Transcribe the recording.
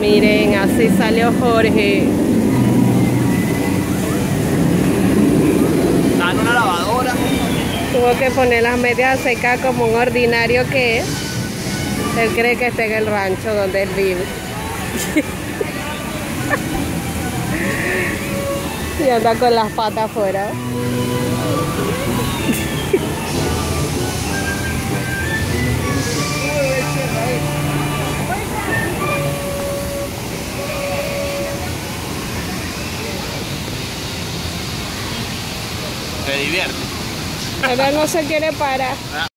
Miren, así salió Jorge. Está en una lavadora. Tuvo que poner las medias a secar como un ordinario que es. Él cree que está en el rancho donde él vive. Y anda con las patas afuera. Se divierte. Pero no se quiere parar.